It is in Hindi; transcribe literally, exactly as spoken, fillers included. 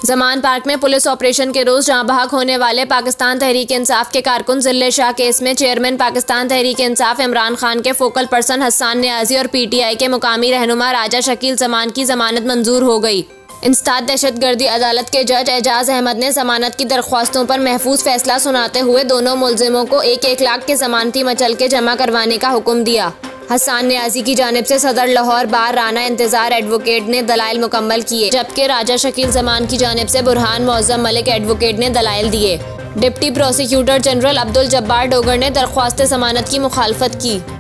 जमान पार्क में पुलिस ऑपरेशन के रोज जहां बहक होने वाले पाकिस्तान तहरीक इंसाफ के कारकुन जिल्ले शाह केस में चेयरमैन पाकिस्तान तहरीक इंसाफ इमरान खान के फोकल पर्सन हसन नियाजी और पीटीआई के मुकामी रहनुमा राजा शकील जमान की जमानत मंजूर हो गई। इंसदाद दहशतगर्दी अदालत के जज एजाज अहमद ने जमानत की दरख्वास्तों पर महफूज फैसला सुनाते हुए दोनों मुलजिमों को एक एक लाख के जमानती मचल के जमा करवाने का हुक्म दिया। हसन नियाजी की जानिब से सदर लाहौर बार राना इंतजार एडवोकेट ने दलाइल मुकम्मल किए, जबकि राजा शकील जमान की जानिब से बुरहान मौजम मलिक एडवोकेट ने दलाइल दिए। Deputy prosecutor general Abdul Jabbar Dogar ने दरख्वास्त जमानत की मुखालफत की।